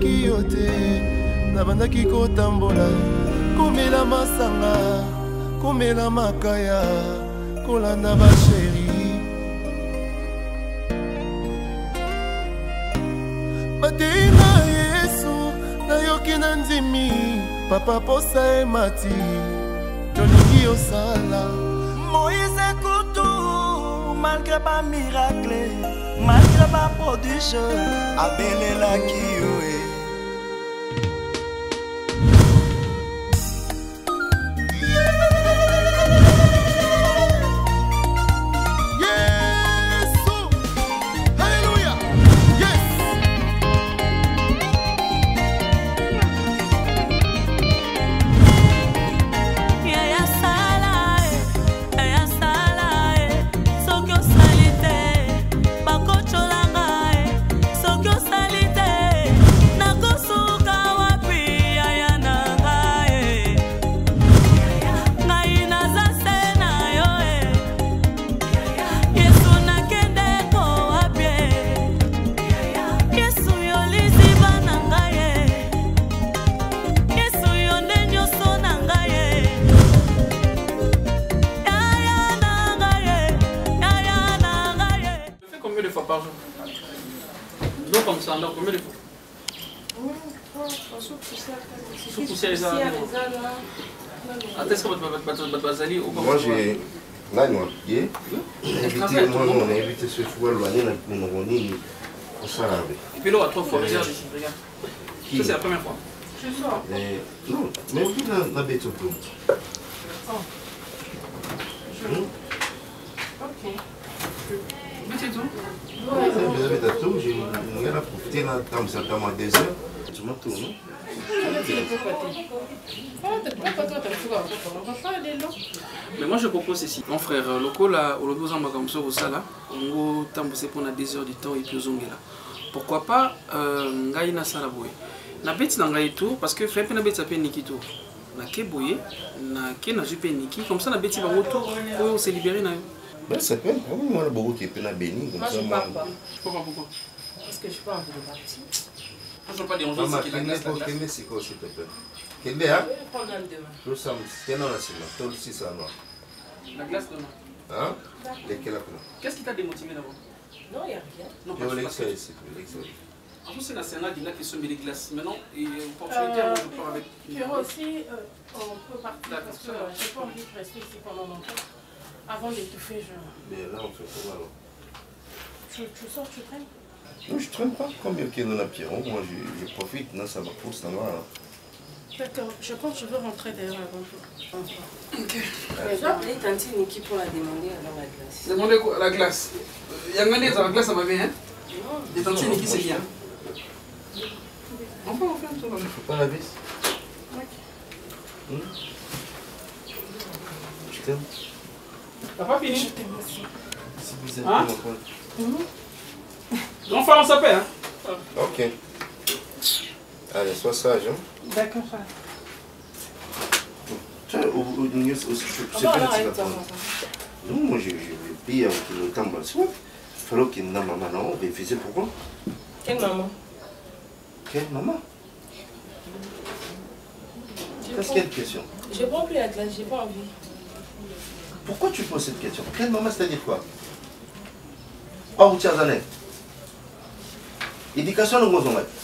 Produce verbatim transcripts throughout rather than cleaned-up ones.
namonaki yo te nabandaki kotambola komela masanga komela makaya kolanda basheri batei na Yesu nayoki na ndimi papa posa emati tolingi osala Moïse Koutou malgré pas miracle malgré pas prodige abelelaki yo par jour. Non, comme ça, non, combien de fois? Sous poussière, ça. Est-ce que votre bazali ou moi j'ai. Là, nous, j'ai invité, moi, on a invité ce fois, loigné, on a roni au Sarabé. Et puis là, à trois fois, regarde ici, regarde. Ça, c'est la première fois. Je sors. Non, mais puis la bête au tout. Ok. Petit tout. Oui, vous avez tout, j'ai profité dans le temps à deux heures. Tu m'as tout, non? Mais moi je propose ceci. Mon frère, le col là, au lobby en comme ça, au sala, on va tambousser pendant des heures du temps et puis là. Pourquoi pas, ngaïna salaboué. Na bête na ngaï tout, parce que fait na bête ça peut niki tout. Na ke boye, na ke na jupe niki, comme ça na bête va retour, pour se libérer na. Ben ça peut, moi le beaucoup qui est plein béni comme ça. Je ne sais pas pourquoi. Parce que je n'ai pas envie de partir. Je ne sais pas déranger, c'est qu'il a glace. Quel est ce qu'on s'il te plaît? Quel est, hein? Je vais prendre un demain. Je sais, c'est non, c'est non. Tout aussi ça, non. La glace demain. Hein? Lesquels après? Qu'est-ce qui t'a démotivé d'abord? Non, il n'y a rien. Non, je vais l'exciter ici. En plus, c'est la Sénat qui a qui sont mis les glaces. Maintenant, il y a une opportunité à je pars avec. Pierrot aussi, on peut partir parce que je n'ai pas envie de rester ici pendant longtemps. Avant d'étouffer, je... Mais là, on fait comment alors? Tu, tu sors, tu traînes? Non, je ne traîne pas. Combien qu'il y a dans la Pierrot? Moi, je, je profite. Non, ça va pour ça va. D'accord. Je pense que je veux rentrer d'ailleurs avant toi. Ok. Mais j'ai appelé Tanti Niki pour la demander alors la glace. Demandez quoi? La glace. Il y a un dans la glace, ça m'a bien, hein? Non. Et Tanti Niki, c'est bien. On peut en faire un tour. Il ne faut pas la vis. Ok. Hum? Je t'aime. T'as pas fini? Je t'aime aussi. Si vous êtes hein? Mmh. Donc, on s'appelle, hein? Ok. Allez, sois sage, hein? D'accord, frère. Tiens, au niveau aussi, je sais pas si tu vas non, moi, je vais payer avec le temps. Il fallait qu'il y ait une maman, non? Mais faisait pourquoi? Quelle maman? Quelle maman? Qu'est-ce qu'il y a de question? Je prends plus la glace, j'ai pas envie. Pourquoi tu poses cette question? Quelle maman, c'est-à-dire quoi? Oh, vous tiens à l'aide. Éducation, nous avons fait.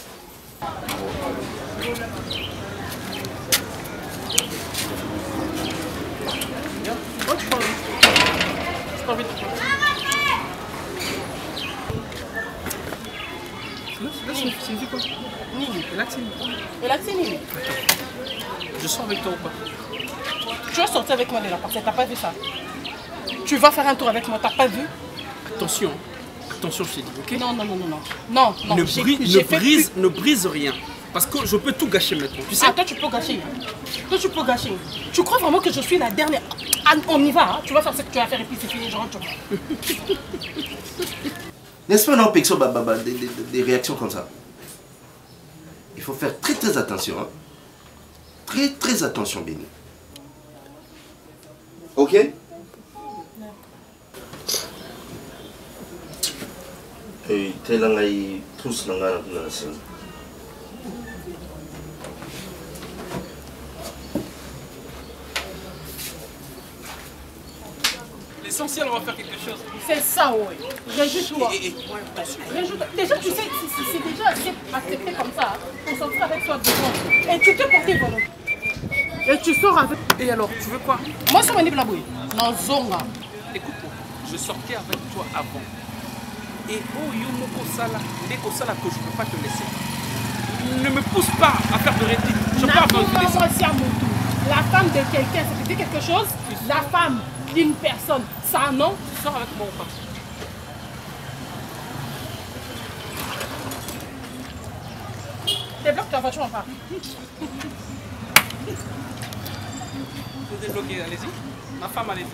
C'est quoi? Nini, Relaxine. Relaxine, Nini. Je sors avec toi ou pas? Tu vas sortir avec moi de la parcelle, t'as pas vu ça? Tu vas faire un tour avec moi, t'as pas vu? Attention, attention, je t'ai dit, ok? Non, non, non, non, non. Non, non. Ne, brise, ne, brise, ne brise rien. Parce que je peux tout gâcher maintenant. Tu sais? Ah, toi, tu peux gâcher. Toi, tu peux gâcher. Tu crois vraiment que je suis la dernière? Ah, on y va, hein? Tu vas faire ce que tu vas faire et puis c'est fini, je rentre. N'est-ce pas, non, Pexo, bah, bah, bah, des, des, des réactions comme ça? Il faut faire très très attention. Hein? Très très attention, Béni. Ok? Et tel un tous dans la L'essentiel, on va faire quelque chose. C'est ça, oui. Réjouis-toi. Réjouis-toi. Déjà, tu sais, c'est déjà accepté comme ça. Pour sortir avec toi devant. Et tu t'es porté volontaire. Et tu sors avec. Et alors, tu veux quoi? Moi, je suis venu blabouille. Non, zonga. Écoute-moi, je sortais avec toi avant. Et oh, Yomoko Sala, Neko Sala, que je ne peux pas te laisser. Ne me pousse pas à faire de rétine. Je ne peux pas faire de dessin. La femme de quelqu'un, ça te dit quelque chose? La femme d'une personne, ça non? Tu sors avec moi ou pas? Débloque ta voiture ou pas? C'est débloqué, allez-y. Ma femme, allez-y.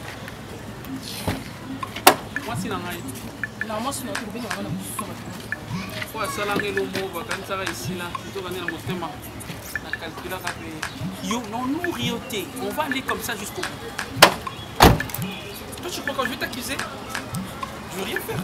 Moi, c'est dans la non, moi, c'est notre bien. Il faut assalanguer le mot, quand ça va ici, là, plutôt qu'on est dans mon thème. La calcula rapide. Yo, non, nous rioter. On va aller comme ça jusqu'au bout. Toi, tu crois que je vais t'accuser? Je veux rien faire.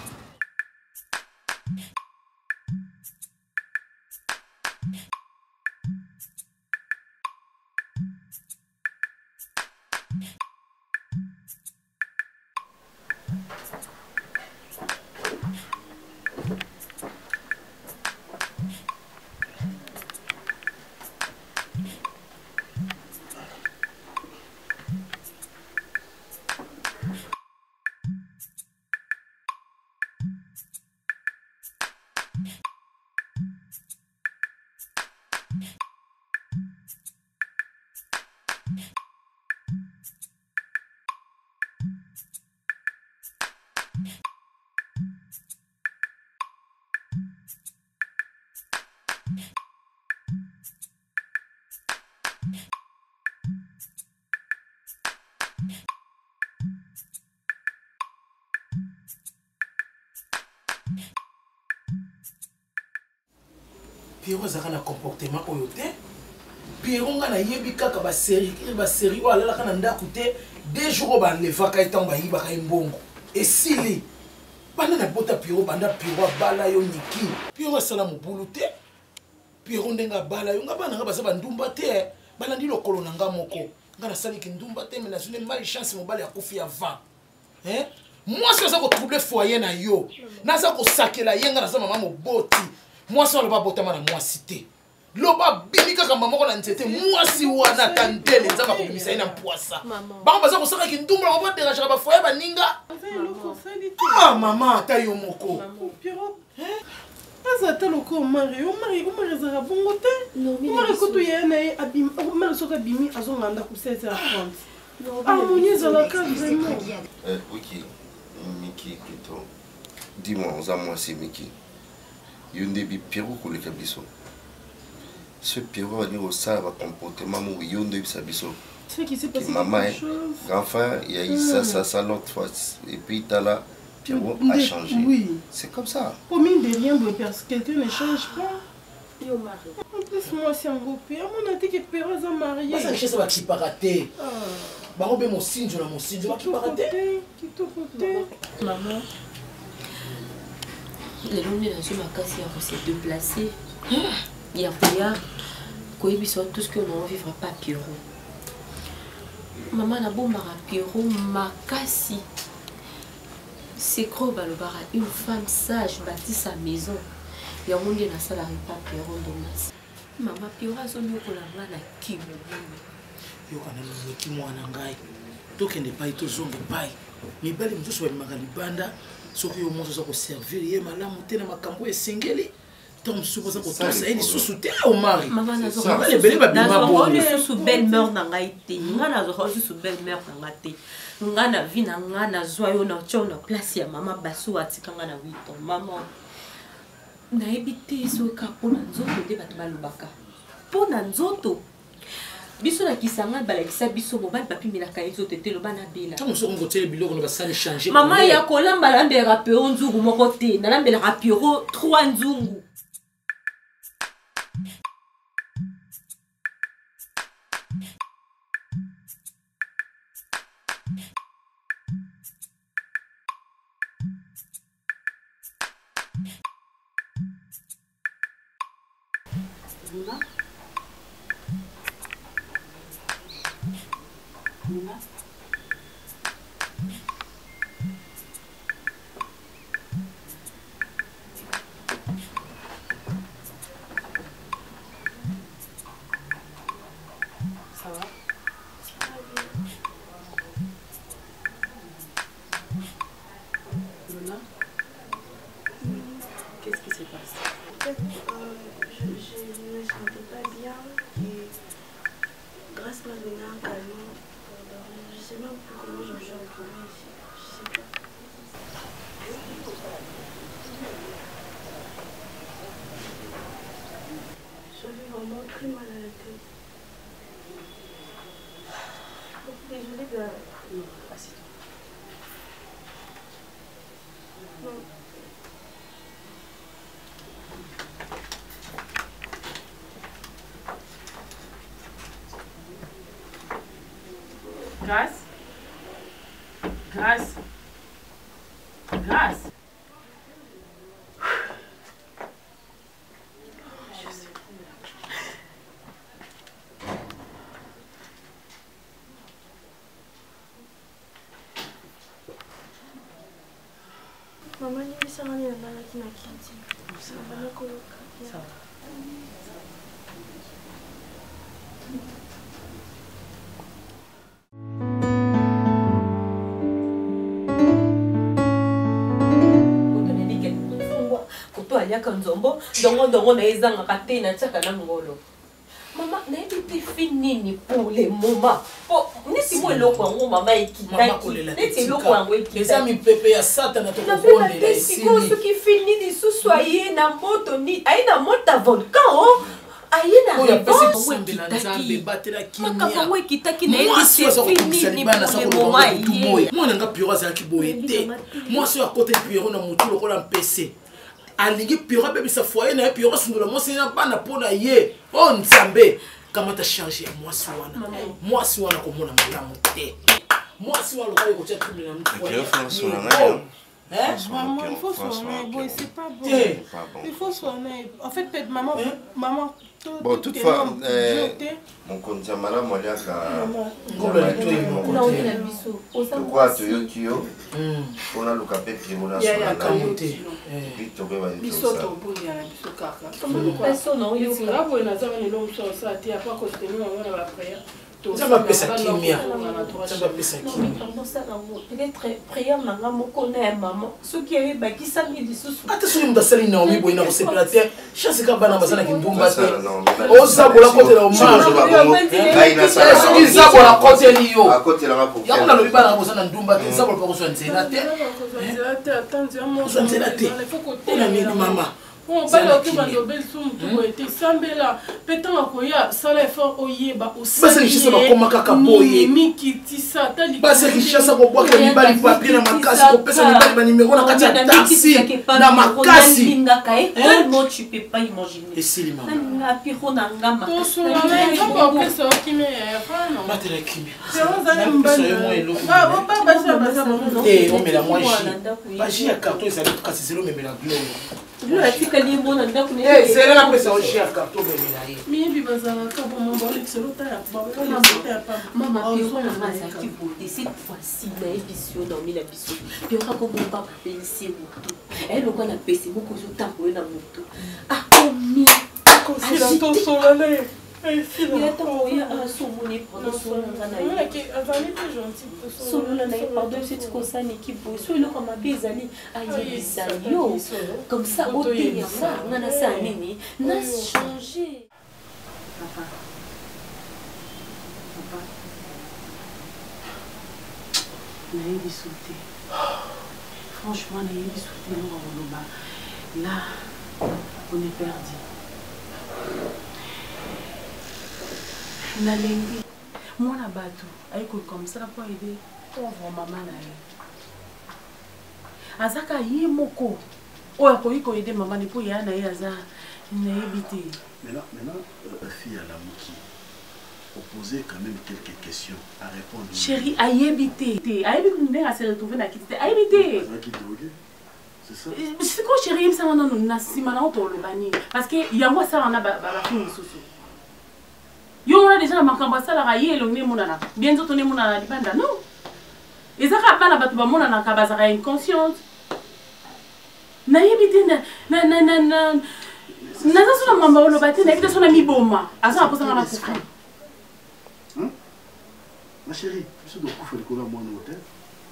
Pierrot azaka na comportement oyo te. Pierrot nga na yebi kaka ba série, ba série wa la kana ndako te. Deux jours ba levaka etamba yiba ka mbongo. Et sili. Bana na bota Pierrot banda Pierrot bala yo niki. Pierrot sala mobulu te. Pierrot ndenga bala yo nga bana nga bazaba ndumba te. Bana ndi lokolo na nga moko. Nga na sali ki ndumba te mais na zone mal chance mobali ya kofi avant. Hein? Moi si ça ko troubler foyer na yo. Na za ko sakela yenga na za mama moboti. Moi si on le pas botter na moi cité. Loba bimika kama moko na nzete moi si wana tandele za ba ko bimisa ina poisa. Ba ba za ko saka ki ndumba ko ba déranger ba foyer ba ninga. Ah maman ta yo moko. Pierrot. Hein? Azata loko mari, o mari, o mari za bongo te. Non, mais mari ko to yena e abim, o mari soka bimi azonganda ku sept heures trente. Harmonie za la case vraiment. Euh, OK. Miki plutôt. Dis-moi, aux moi c'est Miki. Yondebi Pierrot ko le kabiso. Ce Pierrot a dit au ça va comportement mon Yondebi sabiso. Tu sais qui s'est passé maman, quelque chose. enfin, il y a eu ça, ça, ça l'autre fois. Et puis t'as là, Pierrot a changé. Oui. C'est comme ça. Au mine de rien, quelqu'un ne change pas. Yo mari. En plus, moi, c'est un gros père. On a dit que Pierrot est marié. Ça, c'est ça qui part rater. Bah, on mon signe, je mon signe, qui part rater. Qui te côté. Maman. Les longs de ma casse, il s'est déplacé. Il y a rien. Quand il sort tout ce que l'on ne vivra pas Pierrot. Maman n'a beau mara Pierrot, ma casse. C'est gros, une femme sage bâtit sa maison. Il y a un monde qui n'a salarié pas Pierrot de maman Pierrot a son mieux pour la main à qui me dit. Yo kana miki mwana ngai. Tokende pai tozonge pai. Mibali mzusu wa magalibanda. Soki yo monzo za ko servir ye malamu te na makambo esengeli. Tom supposé ko tosa eni susu te o mari. Maman na zo. Le belle ba bima bo. Na zo belle-mère na ngai te. Nga na zo zo belle-mère na ngai te. Nga na vi na nga na zo yo na tcho na place ya mama basu atikanga na huit ans. Maman na ebité so ka pona nzoto te bat balobaka. Pona nzoto. Biso na kisanga balakisa biso mobile papi milaka nzoto te loba na bela. Tant so ngo tele biloko na basali changer. Maman ya kolamba lambela Pierrot nzungu moko te. Na lambela Pierrot trois nzungu. Luna? Luna? Ça va? Luna? Qu'est-ce qui s'est passé? En fait, euh, je, je ne me sentais pas bien et grâce m'a donné un câlin pour dormir. Je ne sais même plus comment je me suis retrouvée ici. Je sais pas. J'avais vraiment très mal à la tête. Désolée de... Non, assieds-toi. Non. Grâce? Grâce? Grâce? Je sais. Maman, il s'est rendu à la maladie n'a quitté. Ça va me colocar. Ça va. aliaka nzombo dongo dongo na ezanga te na tiaka na ngolo mama nayebi te fi nini pour le moment po neti mo eloko yango mama ekitaki neti eloko yango ekitaki eza mipepe ya satana tokokondela esili soki fi nini susu aye na moto ni aye na moto ya volcan o aye na revanche ekitaki na yebi te fi nini pour le moment aye mwana nga piro azalaki boye te mwasi oyo akota piro na motu lokola mpese alingi piro abebisa foye na ye piro asundola mwasi na bana mpo na ye o nzambe kamata change ya mwasi wana mwasi wana komona malamu te mwasi wana lokola ekotia trouble na mtu Hein? Maman, il faut soigner. Bon, c'est pas bon. Il faut soigner. En fait, peut-être maman, maman. Bon, toutefois, mon compte est malade, moi, il y a quoi, tu es tu on a le capé qui on a sur la table. Ça va passer à Kimia. Ça va passer à Kimia. Peut-être prière nanga moko na maman. Ce qui est baki sami lisusu. Attention ndasali na omi boina ko separateur. Chance ka bana basana kindumba te. Oza bola kote la omar. Aina sala. Soki zabo la kote liyo. A kote la pour. Ya kuna lobi bana basana ndumba te. Zabo pa ko so nzela te. Nzela te. Ona mi mama. On va le faire dans le soum tout était sambela pétant koya sala effort oyeba aussi basa richesse ba koma kaka boye miki tisa tali basa richesse ko bwaka mibali papier na makasi ko pesa mibali ba numéro na kati ya taxi na makasi linga kai comment tu peux pas imaginer et si maman na piro na ngama to so na ngamba pesa kimi fana batela kimi c'est on zana mbana ba ba basa basa eh on met la moi ji ba ji ya carton ça kasi zéro mais la gloire Lui a dit qu'il y a un bon endroit. Eh, c'est là que ça on cher carton mais mais il va ça ka pour mon bon excellent ta ba maman piro na ngasa ki beauté cette fois-ci na émission dans mille épisodes piro ko bon papa penser moto elle ko na pesi moko zo tambo na moto ah komi considère ton solale il a envoyé à son monnaie pendant son ngana ye azali plus gentil que son solo na pardon c'est comme ça l'équipe so le comme bizali ayebisa yo comme ça ote ya ça ngana ça nini na changer papa papa nayebi sauté franchement nayebi sauté no ngoloba là on est perdu nalengi mwana bato ayeko comme ça pour aider pauvre maman na ye azaka ye moko oyo akoki koyede mama ne po ya na ye aza nayebi te maintenant maintenant euh, fille à la moki poser quand même quelques questions à répondre chérie ayebi te te ayebi ndenge ase retrouver na kiti te ayebi te C'est ça. C'est quoi chérie, ça on a na simana auto le bani parce que yango ça on a ba ba fini susu. Yo on a déjà makamba ça la raye le ne monana. Bien d'autres ne monana libanda non. Ezaka bana batu ba monana ka bazaka inconsciente. Na yebite na na na na na na ça sur mamba lo bati na yebite sur na miboma. Asa aposa na kufa. Hein? Ma chérie, tu dois couper le collant moi dans l'hôtel.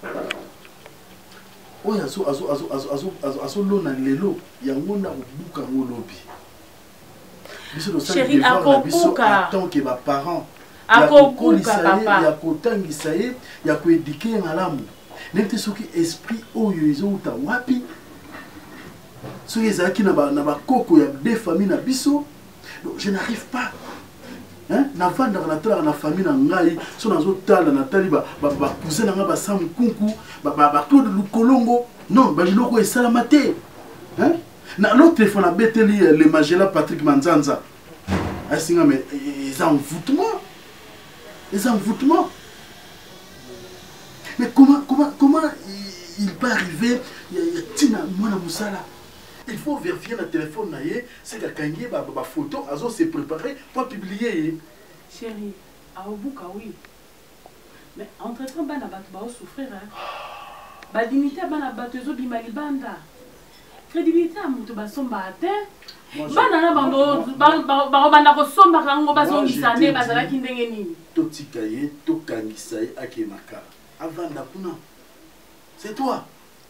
Oh, azo azo azo azo azo azo azo lona lelo yango na buka ngolobi. Biso do sa chérie akobuka tant que ba parents akobuka papa ya kotangisa ye ya ko éduquer ngalamu. Nete soki esprit oyo ezouta wapi? Soki ezaki na ba na ba koko ya deux familles na biso. Donc je n'arrive pas. Hein? Na vanda na tala na famille na ngai so nazo tala na tali ba ba cousin na nga ba Sam Kunku ba ba Claude Lukolongo non ba jiloko esala te. Hein? Na l'autre téléphone a beteli le Magela Patrick Manzanza. Asinga mais ils en envoûtement. Ils en envoûtement. Mais comment comment comment il peut arriver tina mwana musala? Il faut vérifier le téléphone naie, c'est que quand il y a ba photo, azo se préparer pour publier. Chérie, à Obuka oui. Mais entre temps bana bat ba souffrir hein. Ba dignité bana bat zo bimali banda. Crédibilité à mutu ba somba atteint. Bana na bando ba ba bana ko somba kango ba zo ngisane ba zala kindenge nini. To tikaye, to kangisaye akemaka. Avant na kuna. C'est toi.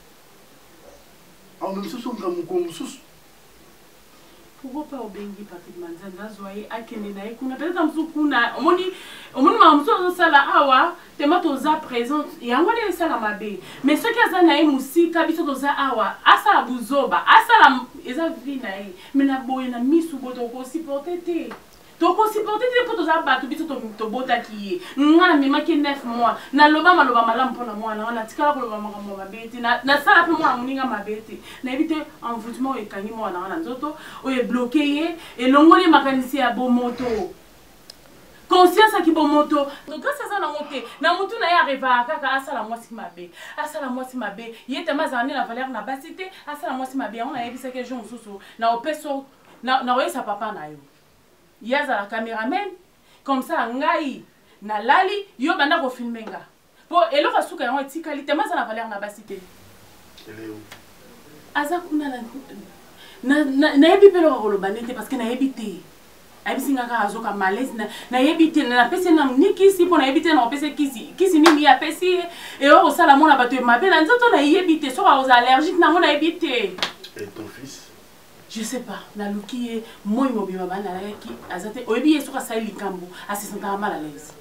Ah, même si on a mon consus. Pourquoi pas au Bengi Patrick Manzanza Zoé à Kenena et qu'on a peut-être un soukuna. On dit, on m'a dit, on a sala awa, te matoza présent. Et on va aller sala mabe. Mais ce qui a zanaï moussi, kabiso toza awa, asa buzoba, asa la, esa vinaï. Mais na boye na misu boto ko supporter te. Donc on supporter te pour toza batu biso to to bota ki. Ngana mi maki neuf mois. Na loba maloba malam pona moi na na tikala ko loba makambo mabeti. Na na sala pe moi muninga mabeti. Na éviter envoûtement et kangi moi na na nzoto o est bloqué et longoli makanisi ya bomoto. Conscience qui bomoto. Donc grâce à ça na moté. Na mutu na ya arriva kaka asala moi si mabe. Asala moi si mabe. Yete mazani na valeur na basité. Asala moi si mabe. On a évité que jour soso. Na opeso na na oye sa papa na yo. Yaza la caméraman comme ça ngai na lali yo banda ko filmenga po elo ka suka yango etikali te maza na valeur na basité Eleo aza kuna na na na yebi pelo ko lobane te parce que na yebi te abisinga ka azoka malaise na na yebi te na pese na nikisi po na yebi te na pese kisi kisi nini ya pesi e o sala mona bato mabe na nzoto na yebi te so ka aux allergiques na mona yebi te. Et ton fils? Je sais pas, na luki moi mobile maman na ki azate oyebi yeso ka sali likambo asi sentara mal à l'aise.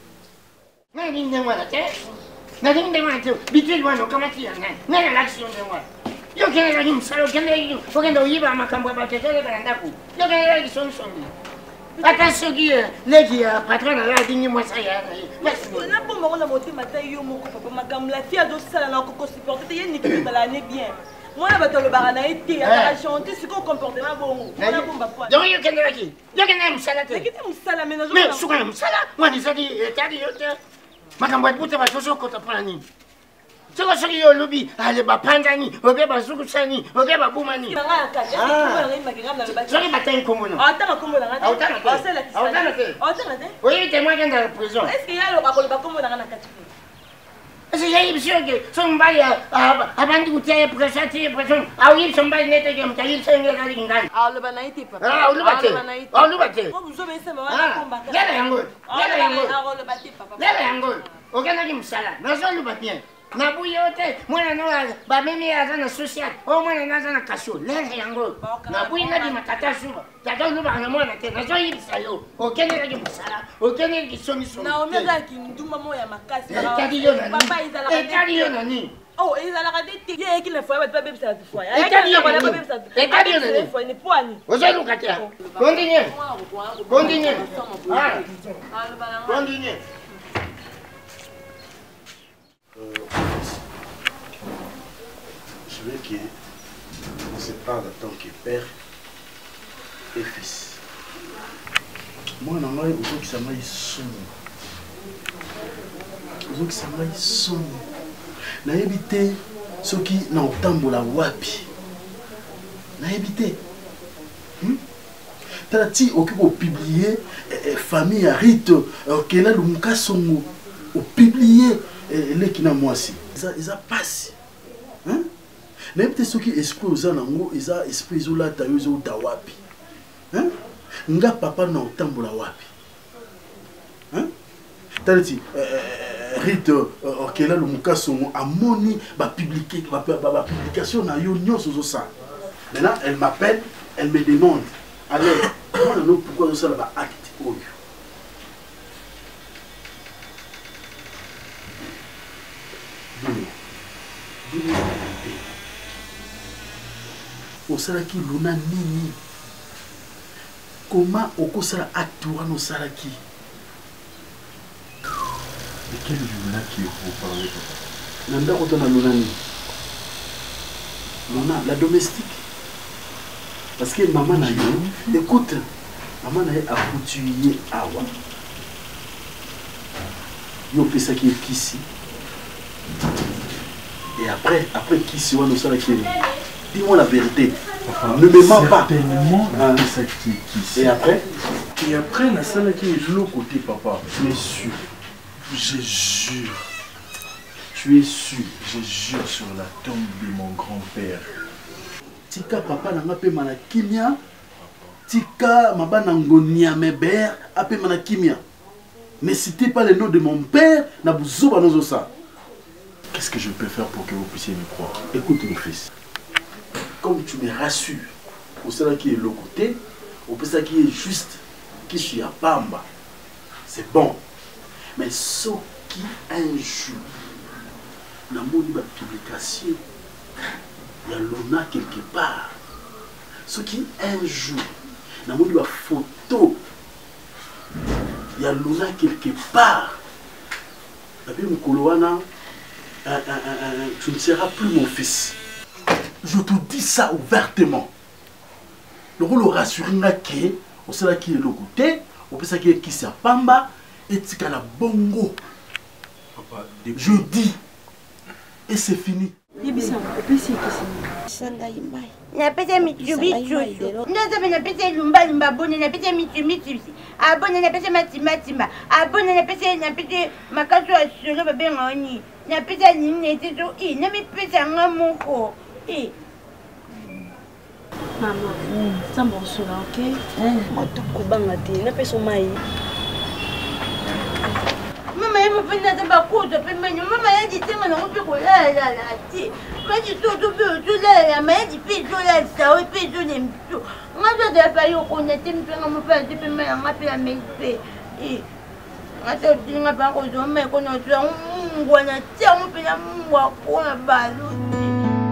Na ninde mwana te. Na ninde mwana te. Bitu mwana kama tia na. Na l'action de moi. Yo kene ni msalo kene yo. Fogenda uyiba makambo abatete balanda ku. Yo kene ni son son. Attention qui legi ya patron la dingi moi ça ya. Na bomba on a monté matin yo moko papa makam la fille ado sala na ko supporter te yeni ki dans l'année bien. Moi, je vais te barana été, à chanter, c'est qu'on comportement bon. On a bon bapouane. Donc, il y a quelqu'un qui il y a quelqu'un qui me salade. Mais qui te me salade, mais non. Mais sur un salade, moi, je dis, t'as dit, ma campagne de va toujours quand tu prends la nuit. C'est quoi ce qu'il y a au lobby? Allez, bah, Pandani, au bien, bah, Zoukoussani, au bien, bah, Boumani. Ah, je vais battre un commun. Attends, comment on a attends, attends, attends. Oui, t'es moi qui est dans la prison. Est-ce qu'il y a le racole, bah, comment on a un c'est j'ai eu sûr que son bail avant de goûter à présenter pression ah oui son bail n'était que m'as dit c'est une ringane ah le banaïté papa ah le baté ah le baté oh vous avez ça maman combat là yango là yango ah le baté papa là yango aucun qui me sala na zo le baté na buyote mwana no ba mimi azana social o mwana nazana kasho là yango na buyi na di matata suba tata no ba na mwana te na zo yibisa yo aucun qui me sala aucun qui somi somi na omega ki nduma moya makasi papa izala etali yo nani oh izala ka dete ye ki le foya ba bebisa tu foya etali yo nani etali yo nani foya ni poani ozo lukatia continue continue ah continue je veux qu'on se parle en tant que père et fils. Moi, je suis un qui s'appelle Son. Je suis un qui s'appelle Son. Je suis soki na otambola wapi nayebi te. Tala ti oki ko publier famille ya Rite Okela Lumuka Songo o publier leki na mwasi eza eza pasi hein nayebi te soki esprit oza nango eza esprit ezolata yo ezouta wapi hein nga papa na otambola wapi hein tala ti Rite Okela Lumuka Songo amoni ba publier ba publication na yo nyonso ozosala. Maintenant elle m'appelle, elle me demande alors, comment pourquoi nous sommes acte au lieu? Au salaki luna nini? Comment au sala acte au salaki? De quel luna qui vous parlez? Nanda quand on a luna nini? Luna, la domestique. Parce que maman n'a eu, écoute, maman n'a eu à coutuyer awa. Yo fait ça qui est ici. Et après, après qui se voit nous ça qui est. Dis-moi la vérité. Enfin, ne me mens pas. Certainement, ah. Ça qui est ici. Et après? Et après, la salle qui est de l'autre côté, papa. Tu es sûr? Je jure. Tu es sûr? Je jure sur la tombe de mon grand-père. Tika papa nanga pe mana kimia tika mabana ngonia meber ape mana kimia. Ne citez pas le nom de mon père na buzoba nozo ça. Qu'est-ce que je peux faire pour que vous puissiez me croire? Écoute mon fils. Comme tu me rassures au cela qui est le côté, au ça qui est juste qui suis à Pamba. C'est bon. Mais ce qui un jour na moni ba publication il y a l'ona quelque part. Ce qui un jour, n'a pas de photo. Il y a l'ona quelque part. Et puis, tu ne seras plus mon fils. Je te dis ça ouvertement. Le rôle rassurant qui est, au sein qui est le côté, au sein qui est qui s'est pamba, et qui est la bongo. Je dis, et c'est fini. Napesa michumichu ndozobe napesa lumba lumba bone napesa michumichu abone napesa matimatima abone napesa napesa makaso ya solo babenga oni napesa nini netizo i namipesa nga moko i mama nzambe osola ok moto kobanga te napesa mai mama ye mopenda nzambe akuta pembeni mama ye ditenga nango mpe kolalala te kati toto mpe otolalala mayedi mpe ezolalisa oyo mpe ezolembiso nga toto ya payi okona te mpenga mopena te pembe nanga mpe ya mei mpe nga te otilinga mpenga kozwa mai kona otola mungwana te yango mpena mungwa kona balo te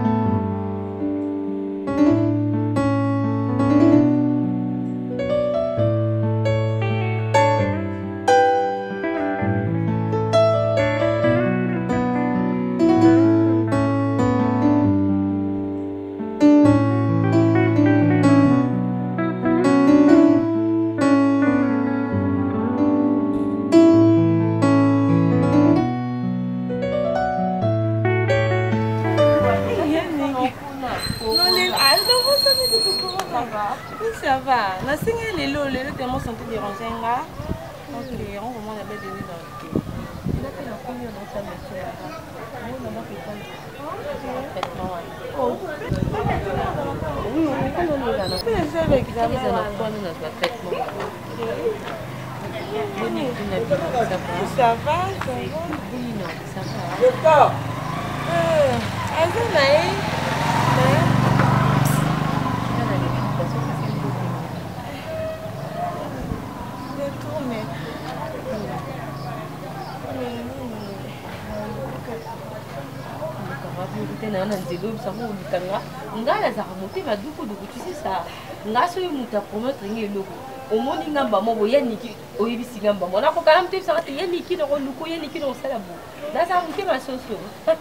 ça va. La seigneur est là, le tellement santé de renseignements. Donc, les gens vraiment l'avaient donné dans le cœur. Il a fait la première dans sa métier là-bas. Moi, maman fait pas traitement. Oh. Oui, on est pas dans le là. Mais c'est avec ça. Ils ont pas nous notre traitement. Ça va, ça va. Oui, non, ça va. D'accord. Euh, est-ce que na nzelo bisango olukanga ngai nazaka motema duku duku tu sais ça ngai soki moto apromettre ngai eloko omoni ngamba moko yaniki oyebisi ngamba moko nakokala moto ebisaka te yaniki noko luku yaniki nakosala bo nazaka motema soso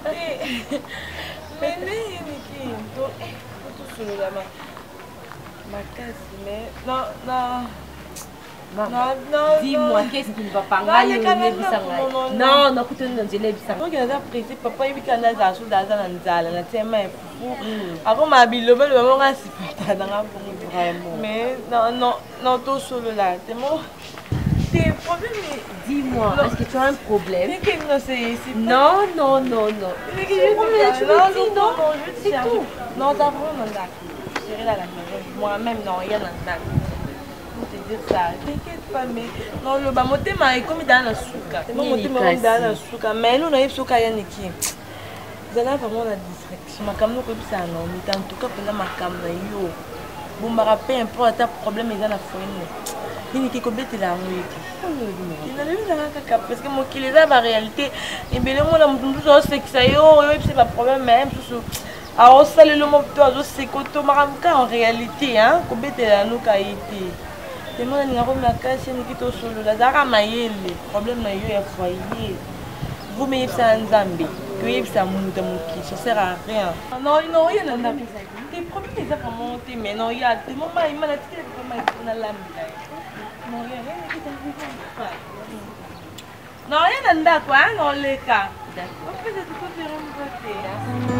mene yaniki otosolola makasi mais na Non, non, dis-moi, qu'est-ce qui ne va pas? Non, non, écoute, non, je l'ai vu ça. Donc, il y a un précis, papa, il y a un azar, il y a un azar, il y a un azar. Avant, ma bille, le moment, c'est pas vraiment. Mais non, non, non, tout solo là, c'est mon. Tes problèmes, dis-moi, est-ce que tu as un problème? Non, non, non, non. C'est tout, non, c'est tout. Non, ça vraiment, là. Je serai là à la maison. Moi-même, non, il y a un azar. Dire ça, t'inquiète pas, mais non, le bas moté m'a comme dans la souka. C'est mon moté m'a dans la souka, mais nous n'avons souka y a ni qui. Vous allez vraiment la distraction. Ma caméra comme ça non, mais en tout cas pour la ma caméra yo. Bon, me rappelle un peu ta problème est dans la foine. Il n'y a que bête la rue. Il n'a jamais la caca parce que mon qui les a la réalité. Et bien le monde a mon tout c'est que ça yo, c'est pas problème même tout. Alors ça le mot toi c'est que tu m'as en réalité hein, que bête la nous qu'a été. C'est moi qui ai la casse, qui est solo. La zara maïe, le problème est foyer. Vous mettez ça en Zambie, que ça monte ça sert à rien. Non, non, il y a un ami. Les problèmes sont pas montés, mais non, il y a des moments où il m'a dit que je vais la non, il y a rien qui est non, il y a un d'accord, non, les cas. D'accord. On peut faire un côté.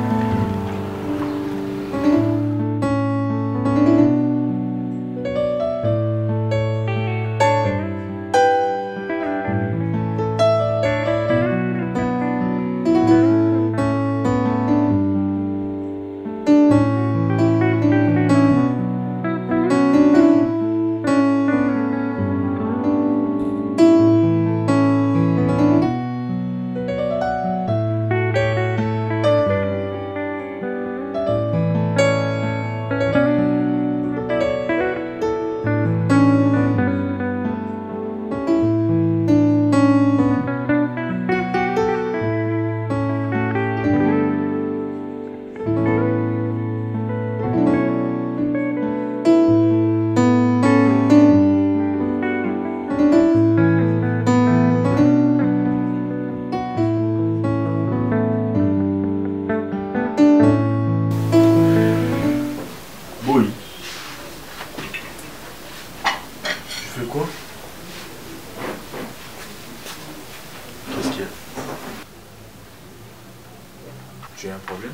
Tu as un problème?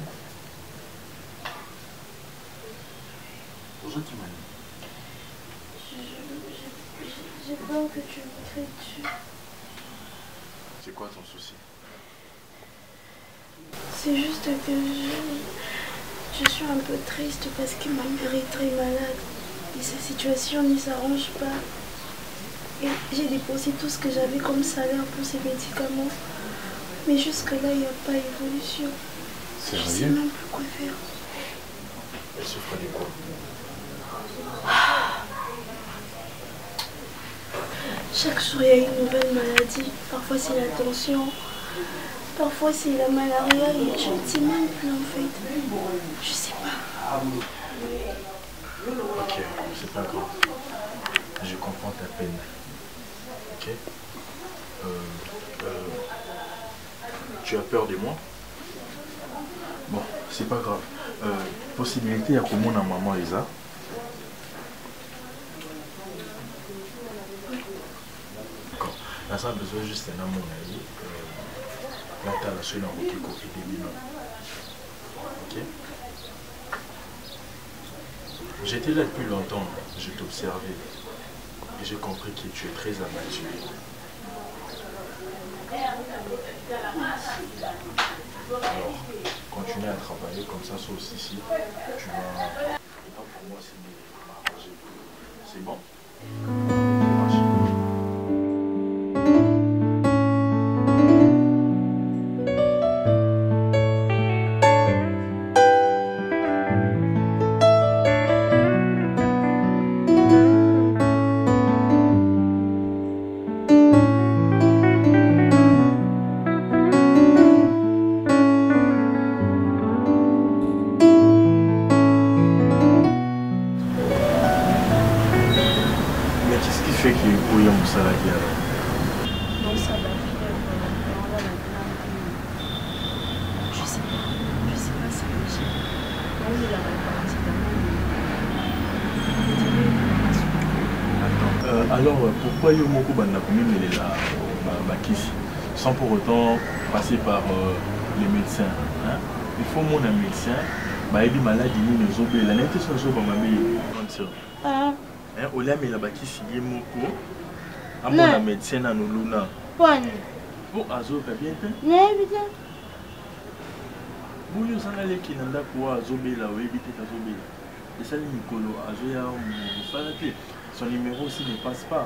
Bonjour, Kimani. J'ai peur que tu me cries dessus. C'est quoi ton souci? C'est juste que je, je suis un peu triste parce que ma mère est très malade et sa situation ne s'arrange pas. Et j'ai dépensé tout ce que j'avais comme salaire pour ces médicaments. Mais jusque-là, il n'y a pas d'évolution. Je ne sais même plus quoi faire. Elle souffre de quoi? Chaque jour, il y a une nouvelle maladie. Parfois, c'est la tension. Parfois, c'est la malaria. Et je ne sais même plus en fait. Je ne sais pas. Ok, c'est pas grave. Je comprends ta peine. Ok euh, euh, Tu as peur de moi? Bon, c'est pas grave. Euh, possibilité à comment la maman Isa? D'accord. Là, ça a besoin juste d'un amour. Là, tu as la seule en qui copie des minutes. Ok? J'étais là depuis longtemps. Je t'observais. Et j'ai compris que tu es très abattu. Alors, continue à travailler comme ça, sauf ici, tu vas... Et donc pour moi, c'est m'arranger. C'est bon? Alors, pourquoi il y a beaucoup de bakisi sans pour autant passer par euh, les médecins hein? Il faut mon médecin, bah il dit maladie ni nous obéir. La nette sont sur ma mère. Ah. Hein, au lieu de la bakisi il y a beaucoup. À mon médecin à nous luna. Point. Bon, azo bien fait. Non, bien. Vous nous en allez qui n'en a pas azobé là ou éviter azobé. Et ça, Nicolo, Azoya, son numéro aussi ne passe pas.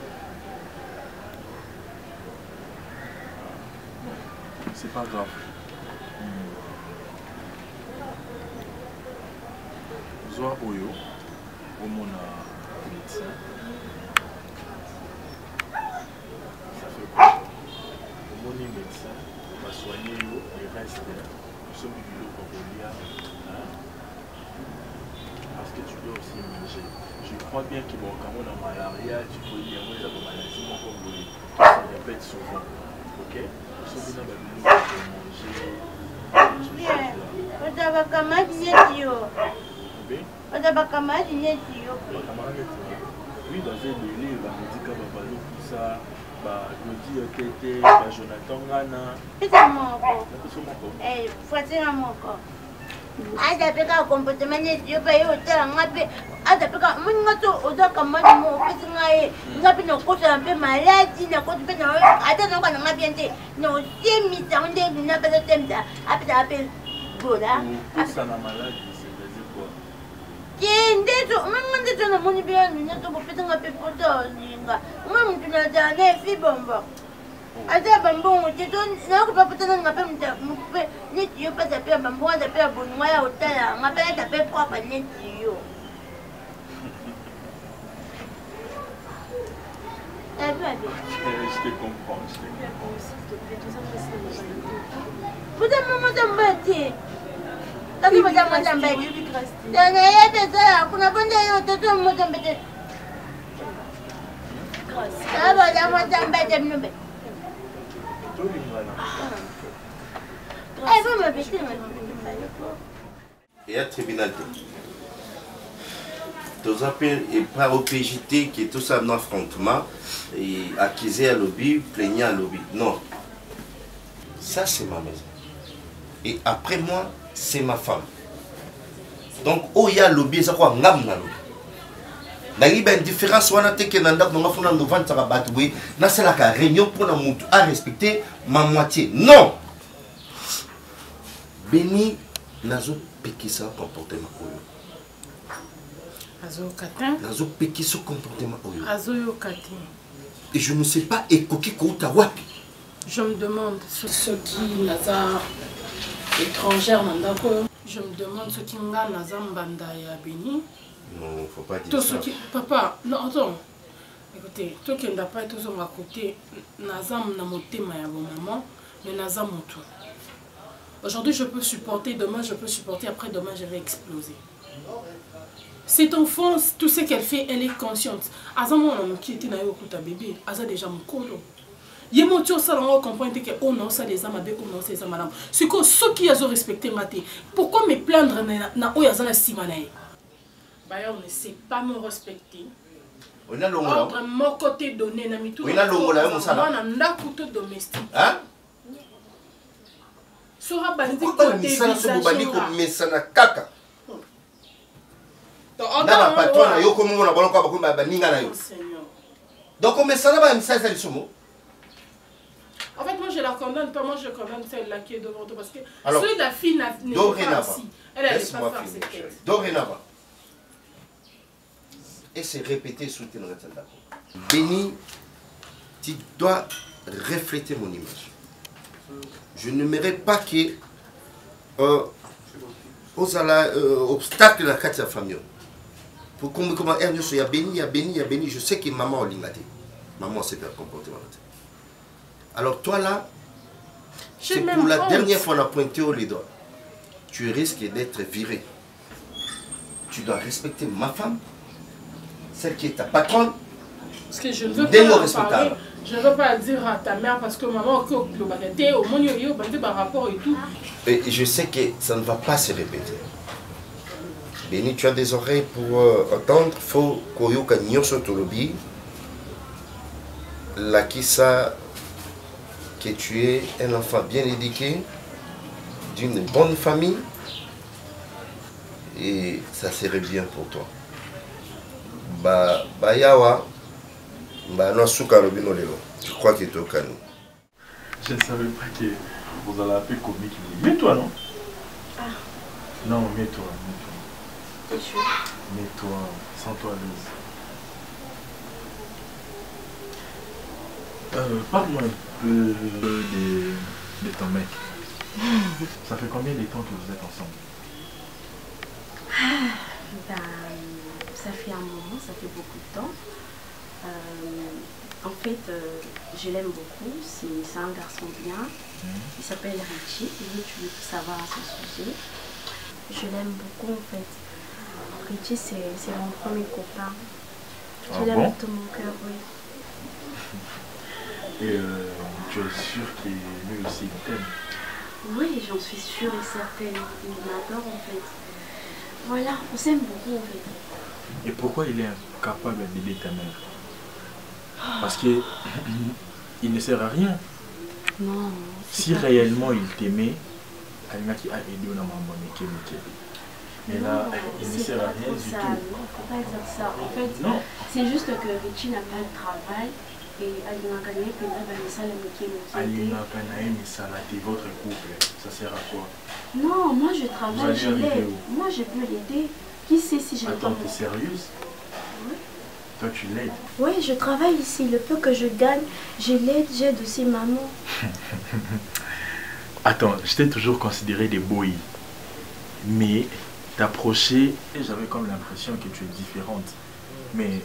C'est pas grave. Zoa Oyo, au mon médecin. Ça fait quoi? Au mon médecin, on va soigner le reste. Nous sommes du lot Cambodia. Parce que tu dois aussi manger. Je crois bien que bon, quand on a malaria, tu peux dire moi j'ai la maladie, mon corps brûlé. Ça répète souvent. Ok? Sauf que nous avons manger. Bien. On a pas camarade netio. On a pas camarade netio. Oui, dans un délai, il va me dire que va aller pour ça. Bah, je dis que bah Jonathan Gana. C'est ça mon corps. Eh, voici mon corps. Ada peka comportement ni yo pa yo tela ngapi ada peka munga to oda kamani mo pesi ngai ngapi no ko sa mpe maladi na ko pe na ada no kana ngapi ente no semi tande na pesa temda apita apel bola ça na maladi c'est quoi kende to munga ndeto na moni bien ni to ko pesa ngapi poto ninga munga mtuna dane fi bomba ada bambongo tito na ko papata ngapi mta mpe ni yo pa taper bambongo taper bonwa ya hotela ngapi taper propre ni yo eh bien je te comprends je te comprends vous êtes maman d'embêter tatu maman d'embêter dana ya tata kuna bonde yo tatu maman d'embêter grâce aba da maman d'embêter mbe et à tribunal tous appels et par O P J T qui est tout ça un affrontement et accusé à lobby plaignant à lobby non ça c'est ma maison et après moi c'est ma femme donc oh il y a lobby ça quoi ngam na lobby il y a une différence wana te ke nanda ko ngafuna ndo vanta ka batu boy na c'est la réunion pour na mutu à respecter ma moitié non Béni nazo pekisa comportement oyo azo katin nazo pekisa comportement oyo azo yo katin et je ne sais pas ekoki ko ta wapi je me demande ce qui naza étrangère nandako je me demande ce qui nga naza mbanda ya Béni. Non, faut pas dire tout ça. Qui... Papa, non, attends. Écoutez, toi qui n'as pas été à côté, Nazam n'a monté ma maman, mais Nazam mon tout. Aujourd'hui, je peux supporter, demain, je peux supporter, après, demain, je vais exploser. Cette enfance, tout ce qu'elle fait, elle est consciente. Azam, mon qui était naïo à bébé, Azam déjà mon colo. Il y a mon tour, ça, on comprend que oh non, ça les âmes avec, oh non, c'est madame. C'est que ceux qui ont respecté ma thé, pourquoi me plaindre na oh yazana simanaï? Bayon ne sait pas me respecter. On a l'ongola. Ordre mon côté donné na mitou. On a l'ongola on ça. On a un couteau domestique. Hein? Sera bandi côté ça so bandi ko mesana kaka. Na patron na yo comme on a bon ko ba baninga na yo. Donc on mesana ba misa ça somo. En fait, moi je la condamne pas, moi je condamne celle-là qui est devant toi parce que celui de la fille n'est pas ici. Elle n'est pas faire cette tête. Dorénavant. Et c'est répété sous tes notes d'accord. Béni, tu dois refléter mon image. Je ne mérite pas que euh, aux euh, obstacles dans la famille. Pour qu'on me comment il y a béni, il y a béni, il y a béni. Je sais que maman a l'ingati. Maman s'est fait comporter. Alors toi là, c'est pour la honte. Dernière fois on a pointé au doigt. Tu risques d'être viré. Tu dois respecter ma femme. Celle qui est ta patronne, parce que je ne veux pas parler, je ne veux pas dire à ta mère parce que maman au monde par rapport et tout. Et je sais que ça ne va pas se répéter. Béni, tu as des oreilles pour euh, entendre. Faut koyoka nyoso tolobi. Lakissa, que tu es un enfant bien éduqué, d'une bonne famille, et ça serait bien pour toi. Ba, ba yawa, ba no suka robino lelo. Tu crois que tu es au canon? Je ne savais pas que vous allez appeler comique. Mets-toi, non? Ah. Non, mets-toi, mets-toi. T'es sûr? Mets-toi, sens-toi à l'aise. Euh, Parle-moi un peu de, de ton mec. Ça fait combien de temps que vous êtes ensemble? Ah, ben, ça fait un moment, ça fait beaucoup de temps. Euh, en fait, euh, je l'aime beaucoup, c'est un garçon bien. Mmh. Il s'appelle Richie, il veut tu veux tout savoir à ce sujet. Je l'aime beaucoup en fait. Richie, c'est mon premier copain. Je ah l'aime bon? de tout mon cœur, oui. Et euh, tu es sûre qu'il lui aussi t'aime? Oui, j'en suis sûre et certaine. Il m'adore en fait. Voilà, on s'aime beaucoup en fait. Et pourquoi il est incapable d'aider ta mère? Parce qu'il ne sert à rien. Non. Si réellement il t'aimait, il a qui a aidé au maman Meke Meke. Mais là, il ne sert à rien du tout. Non, il ne faut pas dire ça. En fait, c'est juste que Richie n'a pas de travail. Et Alina Kanae, votre couple, ça sert à quoi? Non, moi je travaille, je l'aide. Moi je peux l'aider. Qui sait si je l'aide? Attends, t'es sérieuse? Oui. Toi tu l'aides? Oui, je travaille ici. Le peu que je gagne, je l'aide, j'aide aussi maman. Attends, je t'ai toujours considéré des boys. Mais t'approcher, et j'avais comme l'impression que tu es différente. Mais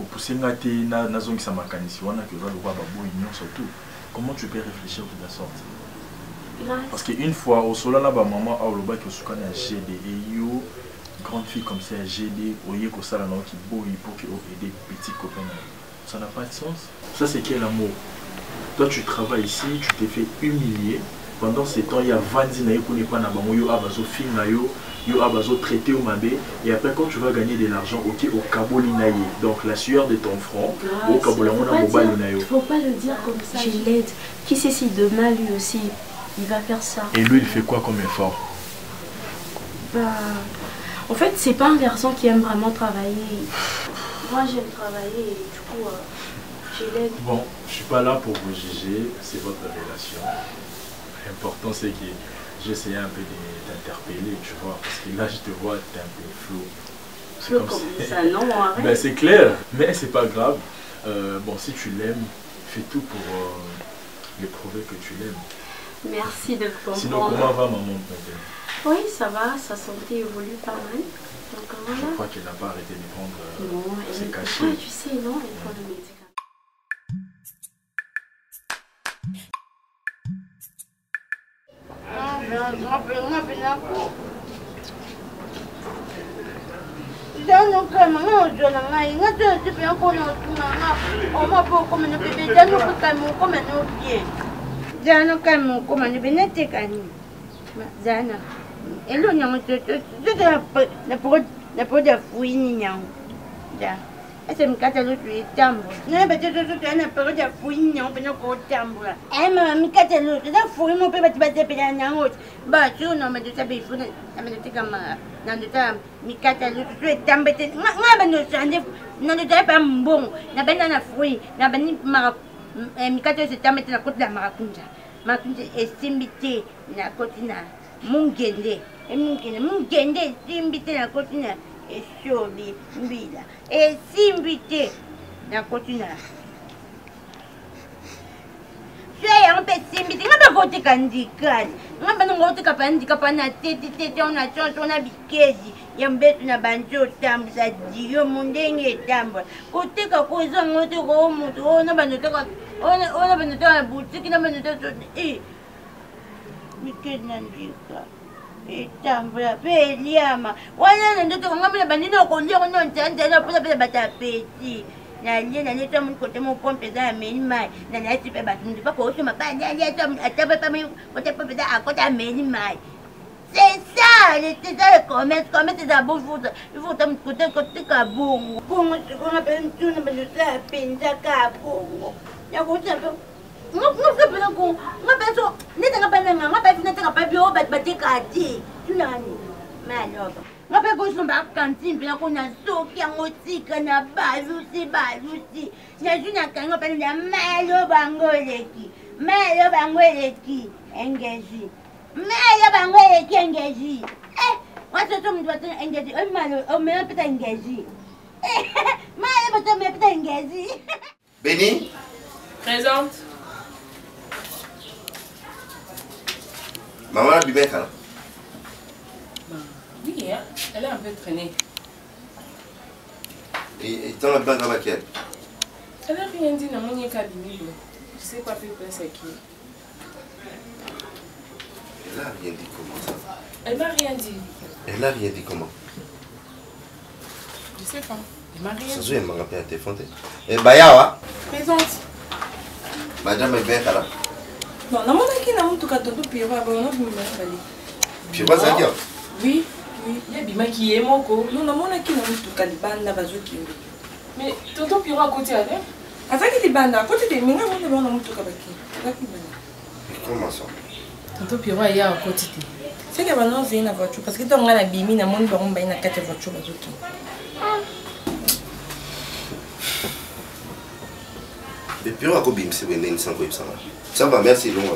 comment tu peux réfléchir de la sorte? Parce qu'une fois au solo là maman a loba que soukane a G D et yo grande fille comme ça G D oye ko sala na ki boy pour que aider petits copains. Ça n'a pas de sens. Ça c'est quel amour? Toi tu travailles ici, tu t'es fait humilier. Pendant ces temps, il y a Vandi na yo connaît pas na bango yo abazo film na yo yo abazo traité au mabé et après quand tu vas gagner de l'argent OK au kaboli na ye. Donc la sueur de ton front au kaboli on a mobile na yo. Il faut pas le dire comme ça. Je l'aide. Qui sait si demain lui aussi il va faire ça. Et lui il fait quoi comme effort? Bah, en fait c'est pas un garçon qui aime vraiment travailler. Moi j'aime travailler et du coup euh, je l'aide. Bon, je suis pas là pour vous juger, c'est votre relation. L'important c'est que j'essayais un peu de t'interpeller, tu vois, parce que là je te vois, t'es un peu flou. Flou comme, comme ça, non, arrête. Ben, c'est clair, mais c'est pas grave. Euh, bon, si tu l'aimes, fais tout pour euh, lui prouver que tu l'aimes. Merci de comprendre. Sinon, comment va maman? Oui, ça va, sa santé évolue pas mal. Donc, voilà. Je crois qu'elle n'a pas arrêté de prendre euh, non, ses cachets. Ah, tu sais, non, elle prend le médicament. Dano kama ngojo na ngai ngato tipe ko no tuna nga o ma po ko mena bebe dano ko kama ko mena pie dano kama ko mena bene te kani dana elo nyango to to to na po na po da fuini nyango da ese mikata lo tu tambo na be to to to na po da fuini nyango bene ko tambo e mama mikata lo da fuini mo pe ba ba te pe nyango ba tu no me de sabe fuini na me te kama nanduta mikata lu tu tambete nga ba no sande nanduta pa mbongo na benda na fruit na bani mara mikata se tambete na kota marakunja makunja estimbite na kotina mungende e mungende mungende estimbite na kotina eshobi mbila estimbite na kotina saya yang pesimis ngapa kau tekan dikan ngapa nunggu tekan pandik apa na tete tete ona choncho na bikezi yang betu na banjo tam sadio mundenge tambo kau teka kau zang ngoto kau mutu ona banjo teka ona ona banjo teka butiki na banjo teka eh mikir nandika eh tambo ya peliama wana nando teka ngapa na banjo kau liang non chanda na pula pula bata peti na liye na ne tomu kote mo pompe za meni mai na na tipe ba tundu pa ko tuma pa na ya tomu ataba pa mi kote pompe za akota meni mai c'est ça le c'est ça le commerce commerce za bon faut il faut tam kote kote ka bongo bongo ko na ben tuna ben za penza ka bongo Ya ko tebe. Ngop ngop ke pena ko. Ngapa so ni tanga pena ngapa fina tanga pa bio bat batika ati. Tunani. Maloba. Ngapa ko so ba kantin pena ko na so ki ngotika na bazuti bazuti. Ya juna kanga pena maloba ngoleki. Maloba ngoleki engagé. Maloba ngoleki engagé. Eh, moi je tombe doit engagé. Oh malo, oh mais peut-être engagé. Eh, malo peut-être peut-être engagé. Béni. Présente. Maman a bimé quand? Oui, hein? Elle est un peu traînée. Et dans la banque avec elle? Elle n'a rien dit, non, mon yé kabini. Je sais pas faire c'est qui. Elle n'a rien dit comment ça? Elle m'a rien dit. Elle n'a rien dit comment? Je sais pas. Elle m'a rien Ça dit. se m'a rappelé à téléphone. Et Bayawa? Présente. Madame est bien là. Non, non, mon aki n'a pas tout cas tout pire. On a vu ma fallait. Puis quoi ça dit? Oui, oui. Il y a bima qui est moko. Non, non, mon aki n'a pas tout cas de bande là bas qui. Mais tonton Piro à côté avec. Avec les bandes à côté des mingas, on est bon dans tout cas avec. Comment ça? Tonton Piro est à côté. C'est que maintenant c'est une voiture parce que tu as la bimi na mon baron baina quatre voitures bas qui. Et puis on a combien c'est une sans quoi ça va. Ça va merci long.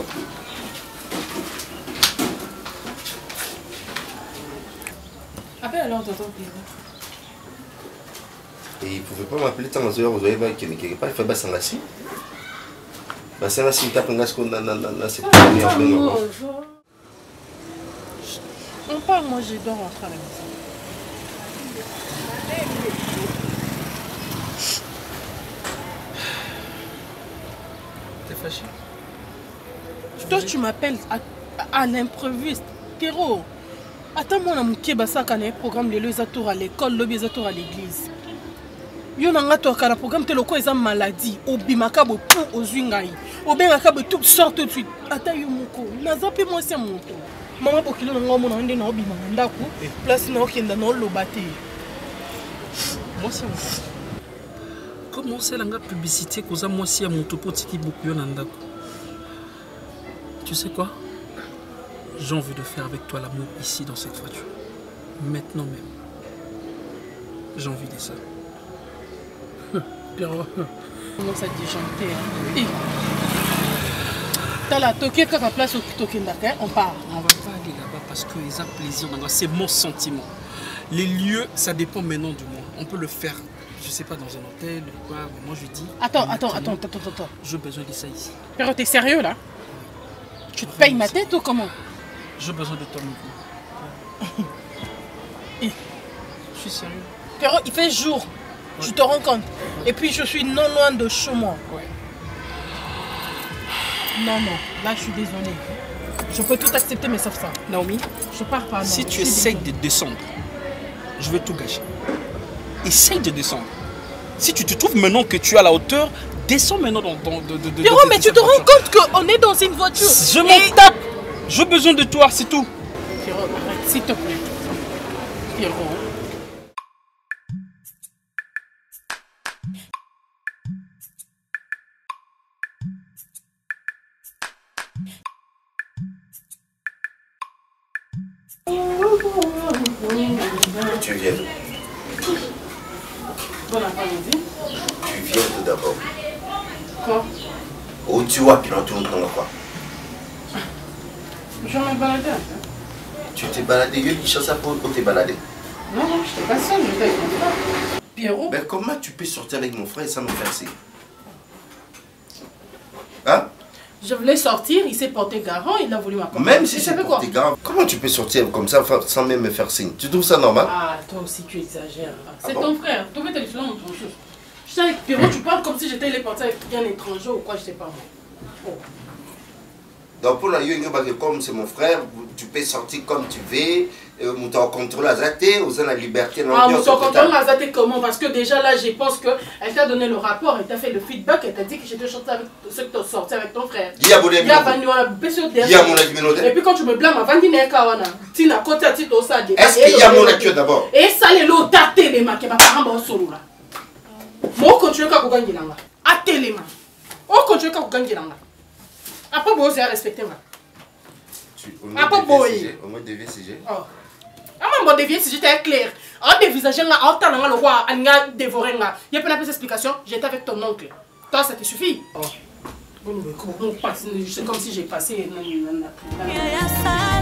Appelle alors tonton Piro. Et il pouvait pas m'appeler tant aux heures, vous avez vu qu'il n'y a pas il fait basse en la scie. Basse en la scie, il tape un asco dans la cette année. On parle, moi je dois rentrer à la maison. T'es fâché? Toi tu m'appelles à, à l'improviste. Kéro. Attends moi mon keba ça quand un programme les les atours à l'école, le les atours à l'église. Yo nanga to kala programme te loko eza maladie, obimaka bo pour ozwingai. Obengaka bo tout sort tout de suite. Attends yo moko. Nazape moi c'est mon tour. Maman bokilo nanga mona ndé na obima ndako. Place na okenda na lobate. Moi c'est moi. Comment c'est la publicité que moi si à mon topo tiki beaucoup yo ndako. Tu sais quoi? J'ai envie de faire avec toi l'amour ici dans cette voiture. Maintenant même. J'ai envie de ça. Comment ça déjanté? T'as la toqué quand la place au toqué d'accord, on part. On va pas aller là-bas parce que les a plaisir. C'est mon sentiment. Les lieux, ça dépend maintenant du moi. On peut le faire, je sais pas, dans un hôtel ou quoi. Mais moi je dis. Attends, attends, attends, attends, attends. J'ai besoin de ça ici. Pero t'es sérieux là? Tu te payes ma tête ou comment? J'ai besoin de toi, Miko. Je suis sérieux. Pero il fait jour. Ouais. Tu te rends compte? Ouais. Et puis je suis non loin de chez moi. Ouais. Non, non, là je suis désolée. Je peux tout accepter, mais sauf ça. Naomi, je pars pas. Non, si tu essayes de descendre, je vais tout gâcher. Essaye de descendre. Si tu te trouves maintenant que tu es à la hauteur, descends maintenant dans... dans de, de, de, Pierrot, mais tu te rends compte qu'on est dans une voiture? Je m'en tape. J'ai besoin de toi, c'est tout. Pierrot, arrête, s'il te plaît. Pierrot. Tu viens. Bon après-midi. Tu viens tout d'abord. Quoi? Où tu vois qu'il en tourne dans quoi? Je me baladais. Tu t'es baladé, il cherche ça pour t'es baladé. Non, non, je n'étais pas seule, j'étais avec mon frère. Pierrot. Mais comment tu peux sortir avec mon frère sans me faire signe? Hein? Je voulais sortir, il s'est porté garant, il a voulu m'accompagner. Même si c'est porté garant, comment tu peux sortir comme ça sans même me faire signe? Tu trouves ça normal? Ah, toi aussi tu exagères. C'est ah ton bon? Frère, toi tu es sur mon chose. Je sais avec Pierrot, tu parles comme si j'étais les partis avec un étranger ou quoi, je sais pas moi. Oh. Donc pour la Young comme c'est mon frère, tu peux sortir comme tu veux, tu as contrôle à Zate, vous avez la liberté. Ah, tu as contrôle à Zate comment? Parce que déjà là, je pense qu'elle t'a donné le rapport, elle t'a fait le feedback, elle t'a dit que j'étais sorti avec ceux que tu as sorti avec ton frère. Il y a mon Et puis quand tu me blâmes, avant de dire Kawana, tu n'as côté à titre au stade. Est-ce qu'il y a mon accueil d'abord? Et ça, les lots t'attendent, ma qui m'a pas rendu au solo là. Moi, continue à gagner là. Attendez, ma. On continue quand vous gagnez là. Après, vous avez respecté moi. Après, vous avez on m'a dévié sujet. Oh. Ah, mon dévié sujet était clair. En dévisageant là, en talent le roi, en a dévoré là. Il y a pas plus d'explication. J'étais avec ton oncle. Toi, ça te suffit. Oh. C'est comme si j'ai passé.